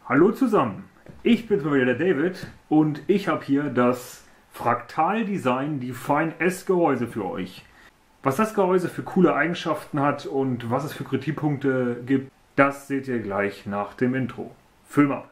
Hallo zusammen, ich bin mal wieder der David und ich habe hier das Fraktal Design Define S Gehäuse für euch. Was das Gehäuse für coole Eigenschaften hat und was es für Kritikpunkte gibt, das seht ihr gleich nach dem Intro. Film ab!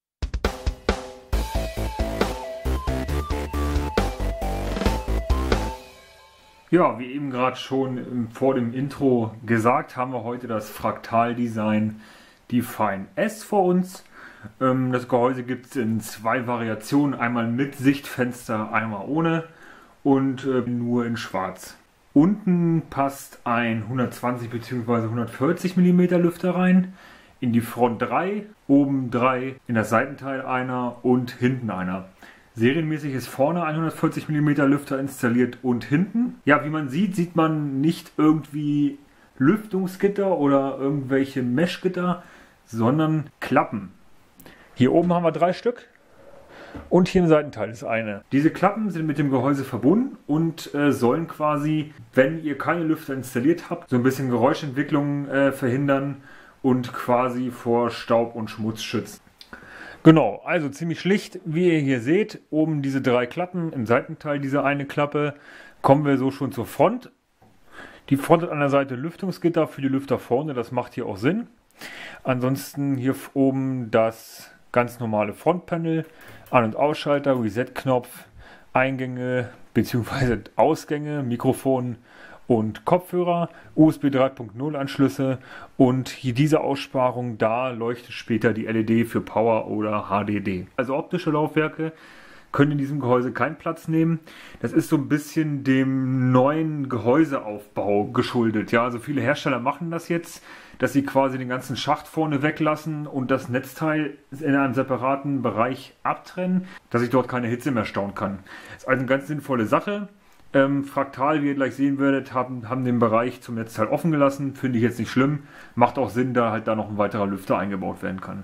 Ja, wie eben gerade schon vor dem Intro gesagt, haben wir heute das Fraktal Design Define S vor uns. Das Gehäuse gibt es in zwei Variationen, einmal mit Sichtfenster, einmal ohne und nur in schwarz. Unten passt ein 120 bzw. 140 mm Lüfter rein, in die Front 3, oben 3, in das Seitenteil einer und hinten einer. Serienmäßig ist vorne ein 140 mm Lüfter installiert und hinten. Ja, wie man sieht, sieht man nicht irgendwie Lüftungsgitter oder irgendwelche Meshgitter, sondern Klappen. Hier oben haben wir 3 Stück und hier im Seitenteil ist eine. Diese Klappen sind mit dem Gehäuse verbunden und sollen quasi, wenn ihr keine Lüfter installiert habt, so ein bisschen Geräuschentwicklung verhindern und quasi vor Staub und Schmutz schützen. Genau, also ziemlich schlicht, wie ihr hier seht, oben diese 3 Klappen, im Seitenteil diese eine Klappe, kommen wir so schon zur Front. Die Front hat an der Seite Lüftungsgitter für die Lüfter vorne, das macht hier auch Sinn. Ansonsten hier oben das ganz normale Frontpanel, An- und Ausschalter, Reset-Knopf, Eingänge bzw. Ausgänge, Mikrofon und Kopfhörer, USB 3.0 Anschlüsse und hier diese Aussparung, da leuchtet später die LED für Power oder HDD. Also optische Laufwerke können in diesem Gehäuse keinen Platz nehmen. Das ist so ein bisschen dem neuen Gehäuseaufbau geschuldet. Ja, also viele Hersteller machen das jetzt, dass sie quasi den ganzen Schacht vorne weglassen und das Netzteil in einem separaten Bereich abtrennen, dass ich dort keine Hitze mehr stauen kann. Das ist also eine ganz sinnvolle Sache. Fraktal, wie ihr gleich sehen werdet, haben den Bereich zum Netzteil offen gelassen. Finde ich jetzt nicht schlimm. Macht auch Sinn, da halt da noch ein weiterer Lüfter eingebaut werden kann.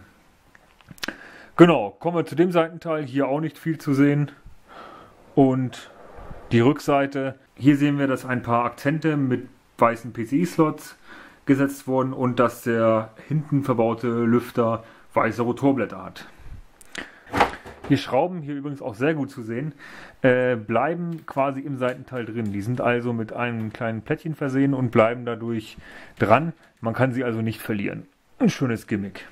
Genau, kommen wir zu dem Seitenteil. Hier auch nicht viel zu sehen. Und die Rückseite. Hier sehen wir, dass ein paar Akzente mit weißen PCI-Slots gesetzt wurden und dass der hinten verbaute Lüfter weiße Rotorblätter hat. Die Schrauben, hier übrigens auch sehr gut zu sehen, bleiben quasi im Seitenteil drin. Die sind also mit einem kleinen Plättchen versehen und bleiben dadurch dran. Man kann sie also nicht verlieren. Ein schönes Gimmick.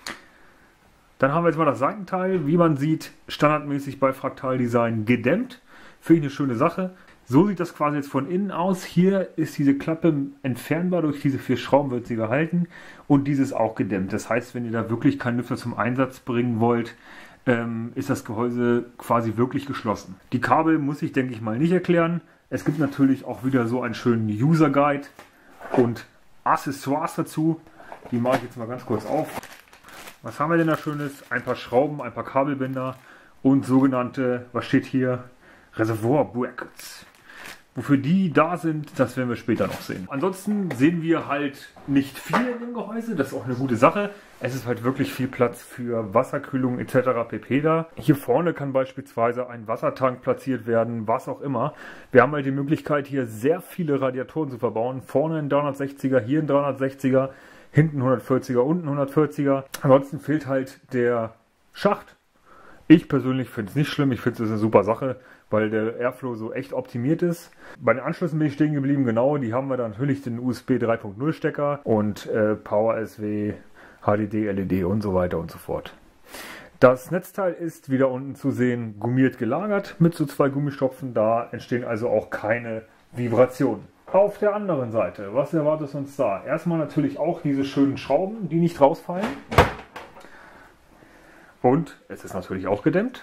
Dann haben wir jetzt mal das Seitenteil. Wie man sieht, standardmäßig bei Fraktal Design gedämmt. Finde ich eine schöne Sache. So sieht das quasi jetzt von innen aus. Hier ist diese Klappe entfernbar. Durch diese 4 Schrauben wird sie gehalten. Und dieses auch gedämmt. Das heißt, wenn ihr da wirklich keinen Lüfter zum Einsatz bringen wollt, ist das Gehäuse quasi wirklich geschlossen. Die Kabel muss ich, denke ich mal, nicht erklären. Es gibt natürlich auch wieder so einen schönen User Guide und Accessoires dazu. Die mache ich jetzt mal ganz kurz auf. Was haben wir denn da Schönes? Ein paar Schrauben, ein paar Kabelbinder und sogenannte, was steht hier? Reservoir Brackets. Wofür die da sind, das werden wir später noch sehen. Ansonsten sehen wir halt nicht viel in dem Gehäuse, das ist auch eine gute Sache. Es ist halt wirklich viel Platz für Wasserkühlung etc. pp. Da. Hier vorne kann beispielsweise ein Wassertank platziert werden, was auch immer. Wir haben halt die Möglichkeit, hier sehr viele Radiatoren zu verbauen. Vorne ein 360er, hier ein 360er, hinten 140er, unten 140er. Ansonsten fehlt halt der Schacht. Ich persönlich finde es nicht schlimm, ich finde es eine super Sache, weil der Airflow so echt optimiert ist. Bei den Anschlüssen bin ich stehen geblieben, genau, die haben wir dann natürlich den USB 3.0 Stecker und Power SW, HDD, LED und so weiter und so fort. Das Netzteil ist wieder unten zu sehen gummiert gelagert mit so 2 Gummistopfen, da entstehen also auch keine Vibrationen. Auf der anderen Seite, was erwartet uns da? Erstmal natürlich auch diese schönen Schrauben, die nicht rausfallen. Und es ist natürlich auch gedämmt.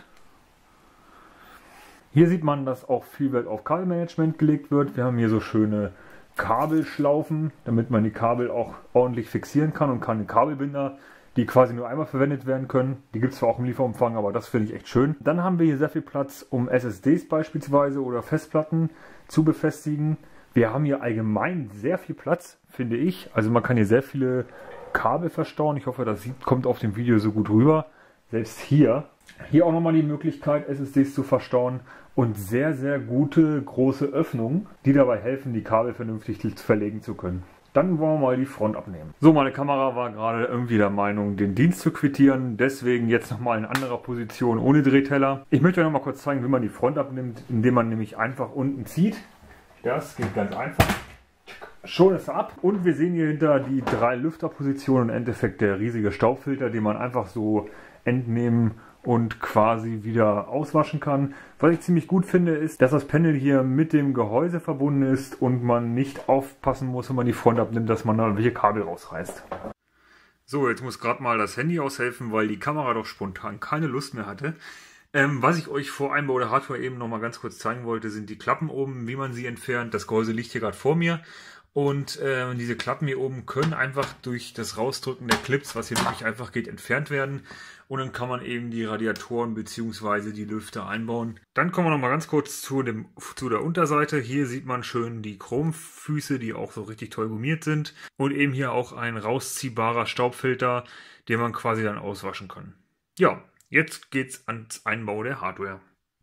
Hier sieht man, dass auch viel Wert auf Kabelmanagement gelegt wird. Wir haben hier so schöne Kabelschlaufen, damit man die Kabel auch ordentlich fixieren kann und keine Kabelbinder, die quasi nur einmal verwendet werden können. Die gibt es zwar auch im Lieferumfang, aber das finde ich echt schön. Dann haben wir hier sehr viel Platz, um SSDs beispielsweise oder Festplatten zu befestigen. Wir haben hier allgemein sehr viel Platz, finde ich. Also man kann hier sehr viele Kabel verstauen. Ich hoffe, das kommt auf dem Video so gut rüber. Selbst hier. Hier auch nochmal die Möglichkeit, SSDs zu verstauen und sehr, sehr gute große Öffnungen, die dabei helfen, die Kabel vernünftig verlegen zu können. Dann wollen wir mal die Front abnehmen. So, meine Kamera war gerade irgendwie der Meinung, den Dienst zu quittieren. Deswegen jetzt nochmal in anderer Position ohne Drehteller. Ich möchte euch noch mal kurz zeigen, wie man die Front abnimmt, indem man nämlich einfach unten zieht. Das geht ganz einfach. Schon ist er ab. Und wir sehen hier hinter die 3 Lüfterpositionen im Endeffekt der riesige Staubfilter, den man einfach so entnehmen und quasi wieder auswaschen kann. Was ich ziemlich gut finde, ist, dass das Panel hier mit dem Gehäuse verbunden ist und man nicht aufpassen muss, wenn man die Front abnimmt, dass man da welche Kabel rausreißt. So, jetzt muss gerade mal das Handy aushelfen, weil die Kamera doch spontan keine Lust mehr hatte. Was ich euch vor Einbau der Hardware eben noch mal ganz kurz zeigen wollte, sind die Klappen oben, wie man sie entfernt. Das Gehäuse liegt hier gerade vor mir. Und diese Klappen hier oben können einfach durch das Rausdrücken der Clips, was hier wirklich einfach geht, entfernt werden. Und dann kann man eben die Radiatoren bzw. die Lüfter einbauen. Dann kommen wir noch mal ganz kurz zu der Unterseite. Hier sieht man schön die Chromfüße, die auch so richtig toll gummiert sind. Und eben hier auch ein rausziehbarer Staubfilter, den man quasi dann auswaschen kann. Ja, jetzt geht's ans Einbau der Hardware.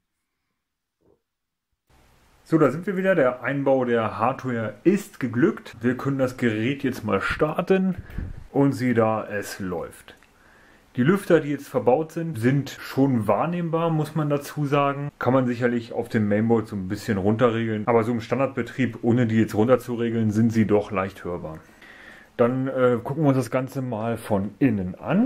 So, da sind wir wieder. Der Einbau der Hardware ist geglückt. Wir können das Gerät jetzt mal starten und siehe da, es läuft. Die Lüfter, die jetzt verbaut sind, sind schon wahrnehmbar, muss man dazu sagen. Kann man sicherlich auf dem Mainboard so ein bisschen runterregeln. Aber so im Standardbetrieb, ohne die jetzt runterzuregeln, sind sie doch leicht hörbar. Dann gucken wir uns das Ganze mal von innen an.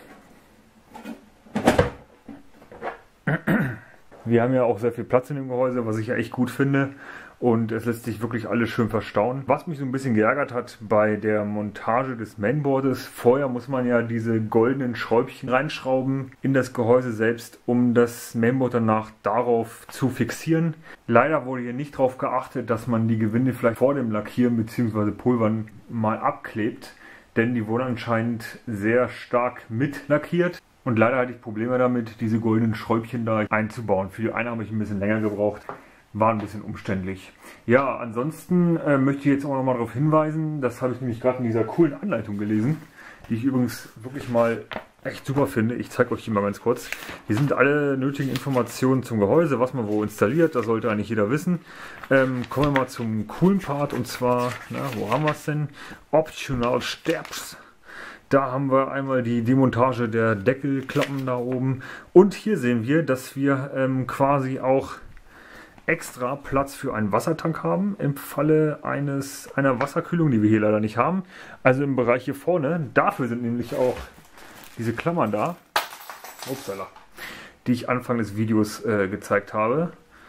Wir haben ja auch sehr viel Platz in dem Gehäuse, was ich ja echt gut finde. Und es lässt sich wirklich alles schön verstauen. Was mich so ein bisschen geärgert hat bei der Montage des Mainboards, vorher muss man ja diese goldenen Schräubchen reinschrauben in das Gehäuse selbst, um das Mainboard danach darauf zu fixieren. Leider wurde hier nicht darauf geachtet, dass man die Gewinde vielleicht vor dem Lackieren bzw. Pulvern mal abklebt. Denn die wurden anscheinend sehr stark mit lackiert. Und leider hatte ich Probleme damit, diese goldenen Schräubchen da einzubauen. Für die eine habe ich ein bisschen länger gebraucht. War ein bisschen umständlich. Ja, ansonsten möchte ich jetzt auch noch mal darauf hinweisen, das habe ich nämlich gerade in dieser coolen Anleitung gelesen, die ich übrigens wirklich mal echt super finde. Ich zeige euch die mal ganz kurz. Hier sind alle nötigen Informationen zum Gehäuse, was man wo installiert, das sollte eigentlich jeder wissen. Kommen wir mal zum coolen Part und zwar, wo haben wir es denn? Optional Steps. Da haben wir einmal die Demontage der Deckelklappen da oben und hier sehen wir, dass wir quasi auch extra Platz für einen Wassertank haben, im Falle einer Wasserkühlung, die wir hier leider nicht haben. Also im Bereich hier vorne, dafür sind nämlich auch diese Klammern da, upsala, die ich Anfang des Videos gezeigt habe.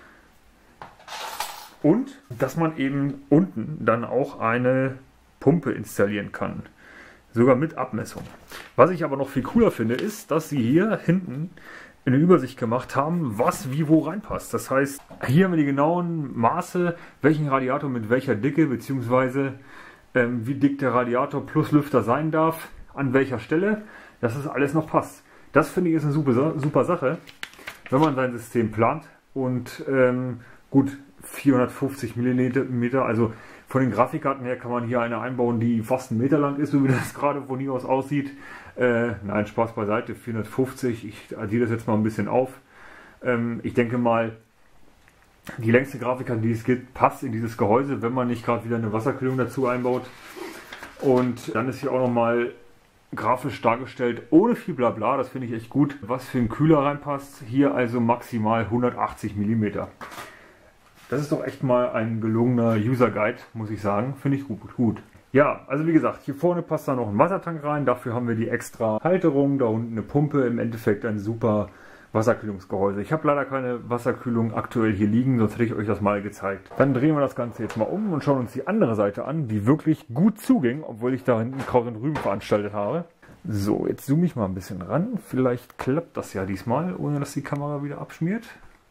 Und dass man eben unten dann auch eine Pumpe installieren kann. Sogar mit Abmessung. Was ich aber noch viel cooler finde, ist, dass sie hier hinten eine Übersicht gemacht haben, was wie wo reinpasst. Das heißt, hier haben wir die genauen Maße, welchen Radiator mit welcher Dicke, beziehungsweise wie dick der Radiator plus Lüfter sein darf, an welcher Stelle, dass das alles noch passt. Das finde ich ist eine super Sache, wenn man sein System plant und gut 450 mm, also von den Grafikkarten her kann man hier eine einbauen, die fast 1 Meter lang ist, so wie das gerade von hier aus aussieht. Nein, Spaß beiseite, 450, ich addiere das jetzt mal ein bisschen auf. Ich denke mal, die längste Grafikkarte, die es gibt, passt in dieses Gehäuse, wenn man nicht gerade wieder eine Wasserkühlung dazu einbaut. Und dann ist hier auch nochmal grafisch dargestellt, ohne viel Blabla, das finde ich echt gut, was für einen Kühler reinpasst. Hier also maximal 180 mm. Das ist doch echt mal ein gelungener User Guide, muss ich sagen. Finde ich gut. Ja, also wie gesagt, hier vorne passt da noch ein Wassertank rein. Dafür haben wir die extra Halterung, da unten eine Pumpe. Im Endeffekt ein super Wasserkühlungsgehäuse. Ich habe leider keine Wasserkühlung aktuell hier liegen, sonst hätte ich euch das mal gezeigt. Dann drehen wir das Ganze jetzt mal um und schauen uns die andere Seite an, die wirklich gut zuging, obwohl ich da hinten Kraut und Rüben veranstaltet habe. So, jetzt zoome ich mal ein bisschen ran. Vielleicht klappt das ja diesmal, ohne dass die Kamera wieder abschmiert.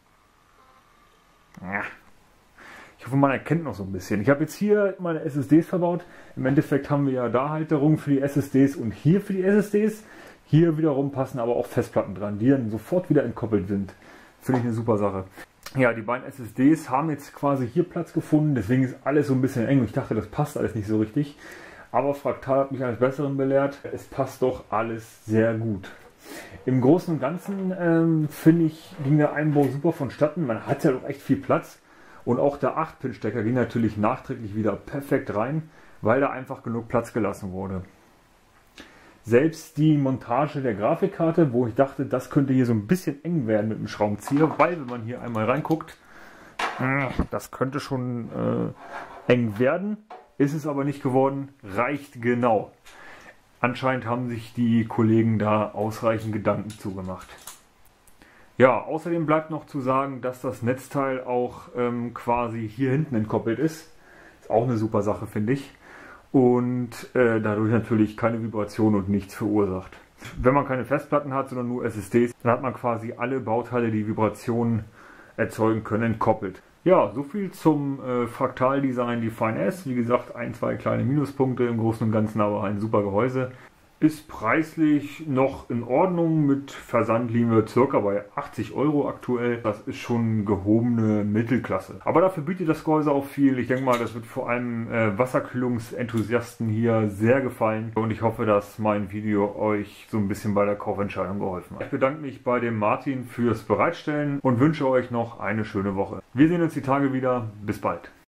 Ja. Ich hoffe, man erkennt noch so ein bisschen. Ich habe jetzt hier meine SSDs verbaut. Im Endeffekt haben wir ja da Halterungen für die SSDs und hier für die SSDs. Hier wiederum passen aber auch Festplatten dran, die dann sofort wieder entkoppelt sind. Finde ich eine super Sache. Ja, die beiden SSDs haben jetzt quasi hier Platz gefunden. Deswegen ist alles so ein bisschen eng. Ich dachte, das passt alles nicht so richtig. Aber Fraktal hat mich eines Besseren belehrt. Es passt doch alles sehr gut. Im Großen und Ganzen finde ich, ging der Einbau super vonstatten. Man hat ja doch echt viel Platz. Und auch der 8-Pin-Stecker ging natürlich nachträglich wieder perfekt rein. weil da einfach genug Platz gelassen wurde. Selbst die Montage der Grafikkarte, wo ich dachte, das könnte hier so ein bisschen eng werden mit dem Schraubenzieher, weil wenn man hier einmal reinguckt, das könnte schon eng werden, ist es aber nicht geworden, reicht genau. Anscheinend haben sich die Kollegen da ausreichend Gedanken zugemacht. Ja, außerdem bleibt noch zu sagen, dass das Netzteil auch quasi hier hinten entkoppelt ist. Ist auch eine super Sache, finde ich. Und dadurch natürlich keine Vibration und nichts verursacht. Wenn man keine Festplatten hat, sondern nur SSDs, dann hat man quasi alle Bauteile, die Vibrationen erzeugen können, entkoppelt. Ja, soviel zum Fraktaldesign Define S. Wie gesagt, ein, zwei kleine Minuspunkte, im Großen und Ganzen aber ein super Gehäuse. Ist preislich noch in Ordnung, mit Versand liegen wir circa bei 80 € aktuell. Das ist schon gehobene Mittelklasse. Aber dafür bietet das Gehäuse auch viel. Ich denke mal, das wird vor allem Wasserkühlungsenthusiasten hier sehr gefallen. Und ich hoffe, dass mein Video euch so ein bisschen bei der Kaufentscheidung geholfen hat. Ich bedanke mich bei dem Martin fürs Bereitstellen und wünsche euch noch eine schöne Woche. Wir sehen uns die Tage wieder. Bis bald.